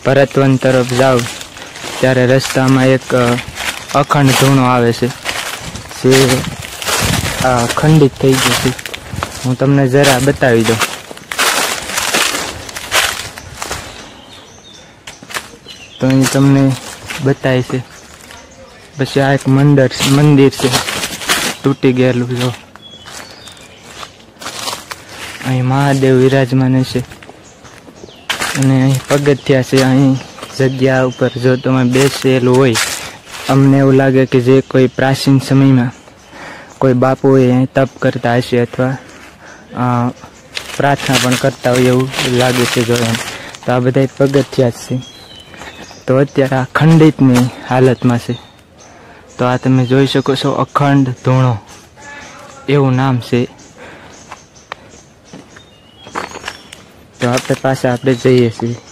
ભરતવન તરફ જાઓ ત્યારે રસ્તામાં એક અખંડ ધૂણો આવે છે જે ખંડિત થઈ ગયો છે. હું તમને જરા બતાવી દઉં. તો અહીં તમને બતાય છે. પછી આ એક મંદિર છે તૂટી ગયેલું. જો અહીં મહાદેવ વિરાજમાન છે અને અહીં પગથિયા છે. અહીં જગ્યા ઉપર જો તમે બેસેલું હોય, અમને એવું લાગે કે જે કોઈ પ્રાચીન સમયમાં કોઈ બાપુએ અહીં તપ કરતા હશે અથવા પ્રાર્થના પણ કરતા હોય એવું લાગે છે. જો એમ તો આ બધા પગથિયા જ છે. તો અત્યારે આ ખંડિતની હાલતમાં છે. તો આ તમે જોઈ શકો છો, અખંડ ધૂણો એવું નામ છે. તો આપણે પાછા જઈએ છીએ.